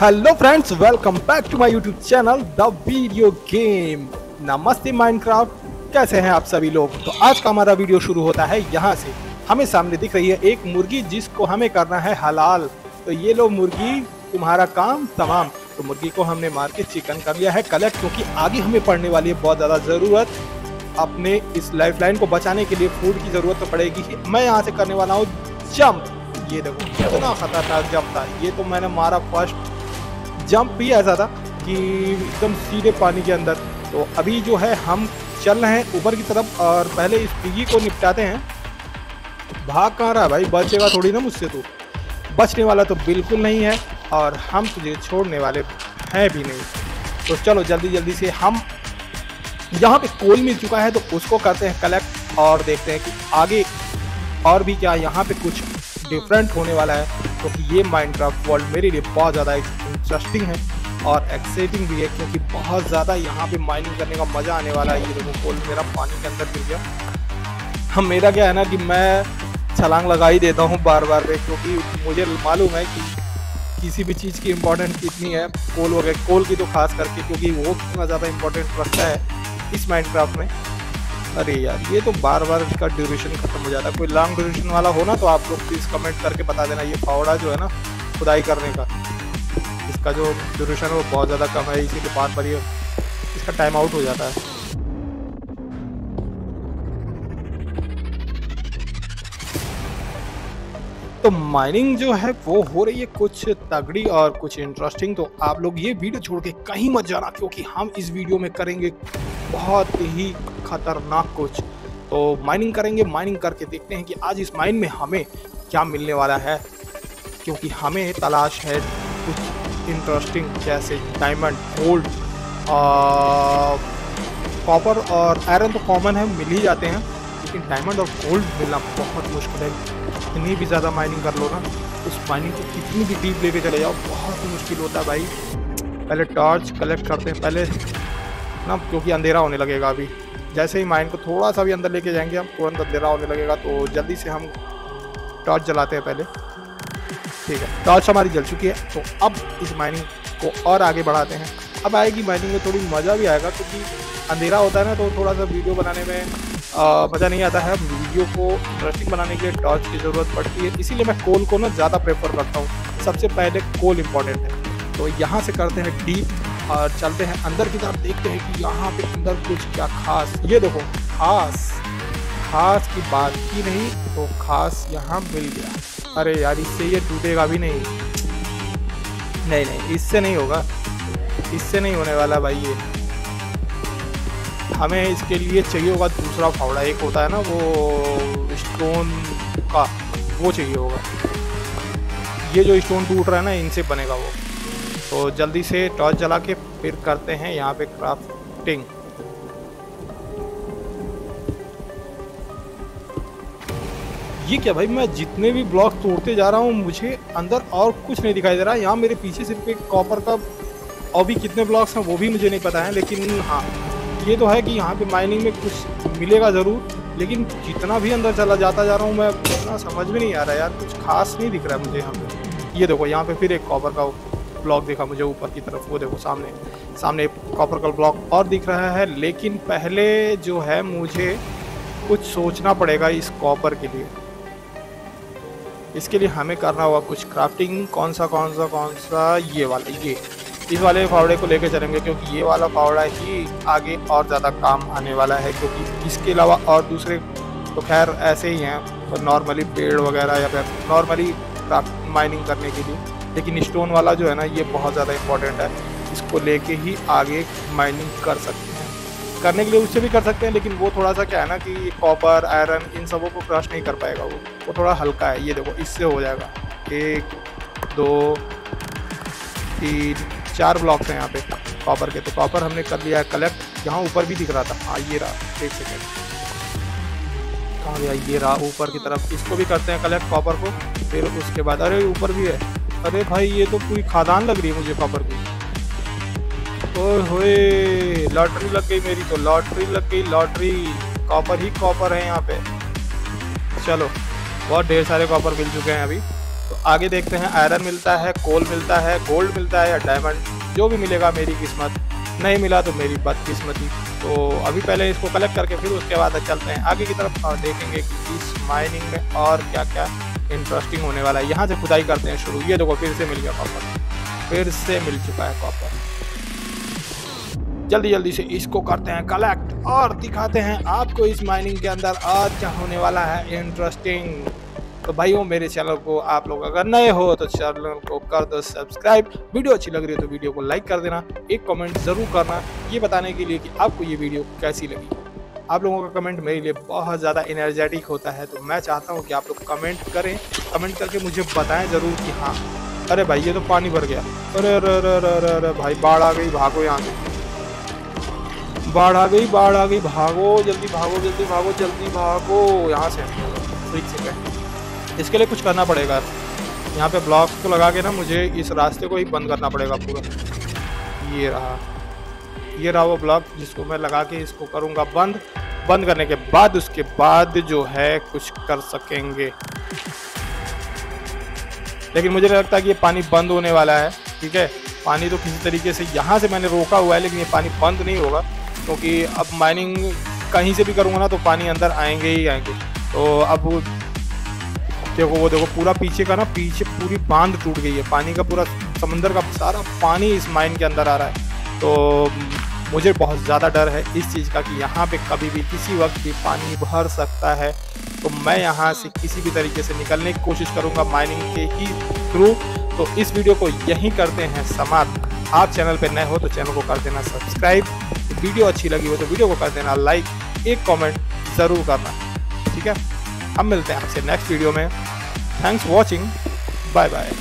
Hello friends, welcome back to my YouTube channel the video game. नमस्ते Minecraft, कैसे हैं आप सभी लोग। तो आज का हमारा वीडियो शुरू होता है यहाँ से। हमें सामने दिख रही है एक मुर्गी जिसको हमें करना है हलाल। तो ये लो मुर्गी, तुम्हारा काम तमाम। तो मुर्गी को हमने मार के चिकन कर लिया है कलेक्ट, क्योंकि आगे हमें पड़ने वाली है बहुत ज़्यादा ज़रूरत। अपने इस लाइफलाइन को बचाने के लिए फूड की ज़रूरत तो पड़ेगी ही। मैं यहाँ से करने वाला हूँ जंप। ये देखो कितना खतरनाक जंप था। ये तो मैंने मारा फर्स्ट जंप भी ऐसा था कि एकदम सीधे पानी के अंदर। तो अभी जो है हम चल रहे हैं ऊपर की तरफ, और पहले इस पिगी को निपटाते हैं। भाग कहाँ रहा है भाई, बचेगा थोड़ी ना मुझसे। तो बचने वाला तो बिल्कुल नहीं है, और हम तुझे छोड़ने वाले हैं भी नहीं। तो चलो जल्दी जल्दी से, हम यहाँ पे कोल मिल चुका है तो उसको करते हैं कलेक्ट, और देखते हैं कि आगे और भी क्या यहाँ पे कुछ डिफरेंट होने वाला है। क्योंकि ये माइनक्राफ्ट वर्ल्ड मेरे लिए बहुत ज़्यादा इंटरेस्टिंग है और एक्साइटिंग भी है, क्योंकि बहुत ज़्यादा यहाँ पे माइनिंग करने का मज़ा आने वाला है। ये देखो कोल मेरा पानी के अंदर गिर गया। हम मेरा क्या है ना कि मैं छलांग लगा ही देता हूँ बार बार पे, क्योंकि मुझे मालूम है कि किसी भी चीज़ की इम्पोर्टेंस कितनी है। कोल वगैरह, कोल की तो खास करके, क्योंकि वो कितना ज़्यादा इम्पोर्टेंट रखता है इस माइनक्राफ्ट में। अरे यार, ये तो बार बार इसका ड्यूरेशन खत्म हो जाता है। कोई लॉन्ग ड्यूरेशन वाला हो ना तो आप लोग प्लीज़ कमेंट करके बता देना। ये फावड़ा जो है ना खुदाई करने का, इसका जो ड्यूरेशन है वो बहुत ज़्यादा कम है, इसीलिए बार बार ये इसका टाइम आउट हो जाता है। तो माइनिंग जो है वो हो रही है कुछ तगड़ी और कुछ इंटरेस्टिंग। तो आप लोग ये वीडियो छोड़ के कहीं मत जाना, क्योंकि हम इस वीडियो में करेंगे बहुत ही खतरनाक कुछ। तो माइनिंग करेंगे, माइनिंग करके देखते हैं कि आज इस माइन में हमें क्या मिलने वाला है। क्योंकि हमें तलाश है कुछ इंटरेस्टिंग, जैसे डायमंड, गोल्ड, कॉपर और आयरन तो कॉमन है, मिल ही जाते हैं। लेकिन डायमंड और गोल्ड मिलना बहुत मुश्किल है। कितनी भी ज़्यादा माइनिंग कर लो ना, उस माइनिंग को कितनी भी डीप लेके चले जाओ, बहुत मुश्किल होता है भाई। पहले टॉर्च कलेक्ट करते हैं पहले ना, क्योंकि अंधेरा होने लगेगा अभी। जैसे ही माइन को थोड़ा सा भी अंदर लेके जाएंगे हम, तुरंत अंधेरा होने लगेगा। तो जल्दी से हम टॉर्च जलाते हैं पहले। ठीक है, टॉर्च हमारी जल चुकी है। तो अब इस माइनिंग को और आगे बढ़ाते हैं। अब आएगी माइनिंग में थोड़ी मज़ा भी आएगा, क्योंकि अंधेरा होता है ना तो थोड़ा सा वीडियो बनाने में मज़ा नहीं आता है। वीडियो को इंटरेस्टिंग बनाने के लिए टॉर्च की ज़रूरत पड़ती है, इसीलिए मैं कोल को ना ज़्यादा प्रेफर करता हूँ। सबसे पहले कोल इम्पॉर्टेंट है। तो यहाँ से करते हैं डीप और चलते हैं अंदर की तरफ, देखते हैं कि यहाँ पे अंदर कुछ क्या खास। ये देखो, खास की बात की नहीं तो खास यहाँ मिल गया। अरे यार, इससे ये टूटेगा भी नहीं। नहीं, इससे नहीं होगा, इससे नहीं होने वाला भाई। ये हमें इसके लिए चाहिए होगा दूसरा फावड़ा। एक होता है ना वो स्टोन का, वो चाहिए होगा। ये जो स्टोन टूट रहा है ना, इनसे बनेगा वो। तो जल्दी से टॉर्च जला के फिर करते हैं यहाँ पे क्राफ्टिंग। ये क्या भाई, मैं जितने भी ब्लॉक तोड़ते जा रहा हूँ मुझे अंदर और कुछ नहीं दिखाई दे रहा है। यहाँ मेरे पीछे सिर्फ एक कॉपर का, और भी कितने ब्लॉक्स हैं वो भी मुझे नहीं पता है। लेकिन हाँ, ये तो है कि यहाँ पे माइनिंग में कुछ मिलेगा ज़रूर। लेकिन जितना भी अंदर चला जाता जा रहा हूँ मैं, उतना समझ में नहीं आ रहा यार, कुछ खास नहीं दिख रहा है मुझे यहाँ पे। ये देखो, यहाँ पे फिर एक कॉपर का ब्लॉक दिखा मुझे ऊपर की तरफ। वो देखो सामने एक कॉपर का ब्लॉक और दिख रहा है। लेकिन पहले जो है मुझे कुछ सोचना पड़ेगा इस कॉपर के लिए। इसके लिए हमें करना होगा कुछ क्राफ्टिंग। कौन सा ये वाला, ये इस वाले फावड़े को लेकर चलेंगे, क्योंकि ये वाला फावड़ा ही आगे और ज़्यादा काम आने वाला है। क्योंकि इसके अलावा और दूसरे तो खैर ऐसे ही हैं, तो नॉर्मली पेड़ वगैरह या फिर नॉर्मली माइनिंग करने के लिए। लेकिन स्टोन वाला जो है ना, ये बहुत ज़्यादा इम्पोर्टेंट है। इसको लेके ही आगे माइनिंग कर सकते हैं। करने के लिए उससे भी कर सकते हैं, लेकिन वो थोड़ा सा क्या है ना कि कॉपर, आयरन, इन सबों को क्रश नहीं कर पाएगा। वो थोड़ा हल्का है। ये देखो, इससे हो जाएगा। 1 2 3 4 ब्लॉक्स हैं यहाँ पे कॉपर के। तो कॉपर हमने कर लिया है कलेक्ट। यहाँ ऊपर भी दिख रहा था, हाँ ये रहा। 1 सेकेंड, कहाँ गया? ये रहा ऊपर की तरफ। इसको भी करते हैं कलेक्ट कॉपर को। फिर उसके बाद, अरे ऊपर भी है। अरे भाई, ये तो पूरी खादान लग रही है मुझे कॉपर की। ओए होए, लॉटरी लग गई मेरी तो, लॉटरी लग गई, लॉटरी। कॉपर ही कॉपर है यहाँ पे। चलो, बहुत ढेर सारे कॉपर मिल चुके हैं अभी। तो आगे देखते हैं, आयरन मिलता है, कोल मिलता है, गोल्ड मिलता है या डायमंड, जो भी मिलेगा मेरी किस्मत, नहीं मिला तो मेरी बदकिस्मती। तो अभी पहले इसको कलेक्ट करके फिर उसके बाद चलते हैं आगे की तरफ और देखेंगे कि इस माइनिंग में और क्या क्या इंटरेस्टिंग होने वाला है। यहाँ से खुदाई करते हैं शुरू। ये देखो फिर से मिल गया कॉपर, फिर से मिल चुका है कॉपर। जल्दी जल्दी से इसको करते हैं कलेक्ट और दिखाते हैं आपको इस माइनिंग के अंदर और क्या होने वाला है इंटरेस्टिंग। तो भाइयों मेरे चैनल को आप लोग अगर नए हो तो चैनल को कर दो सब्सक्राइब, वीडियो अच्छी लग रही है तो वीडियो को लाइक कर देना, एक कमेंट ज़रूर करना ये बताने के लिए कि आपको ये वीडियो कैसी लगी। आप लोगों का कमेंट मेरे लिए बहुत ज़्यादा एनर्जेटिक होता है, तो मैं चाहता हूँ कि आप लोग कमेंट करें, कमेंट करके मुझे बताएं ज़रूर कि हाँ। अरे भाई ये तो पानी भर गया, अरे अरे अरे अरे अरे भाई बाढ़ आ गई, भागो यहाँ से, बाढ़ आ गई, बाढ़ आ गई, भागो जल्दी भागो, जल्दी भागो, जल्दी भागो यहाँ से। ठीक से इसके लिए कुछ करना पड़ेगा, यहाँ पे ब्लॉक को लगा के ना मुझे इस रास्ते को ही बंद करना पड़ेगा पूरा। ये रहा वो ब्लॉक जिसको मैं लगा के इसको करूँगा बंद। बंद करने के बाद उसके बाद जो है कुछ कर सकेंगे, लेकिन मुझे लगता है कि ये पानी बंद होने वाला है। ठीक है, पानी तो किसी तरीके से यहाँ से मैंने रोका हुआ है, लेकिन ये पानी बंद नहीं होगा क्योंकि अब माइनिंग कहीं से भी करूँगा ना तो पानी अंदर आएंगे ही आएंगे। तो अब देखो वो देखो पूरा पीछे का ना, पीछे पूरी बांध टूट गई है, पानी का पूरा समंदर का सारा पानी इस माइन के अंदर आ रहा है। तो मुझे बहुत ज़्यादा डर है इस चीज़ का कि यहाँ पे कभी भी किसी वक्त भी पानी भर सकता है। तो मैं यहाँ से किसी भी तरीके से निकलने की कोशिश करूँगा माइनिंग के ही थ्रू। तो इस वीडियो को यहीं करते हैं समाप्त। आप चैनल पर नए हो तो चैनल को कर देना सब्सक्राइब, वीडियो अच्छी लगी हो तो वीडियो को कर देना लाइक, एक कमेंट ज़रूर करना। ठीक है, हम मिलते हैं आपसे नेक्स्ट वीडियो में। Thanks for watching, bye bye.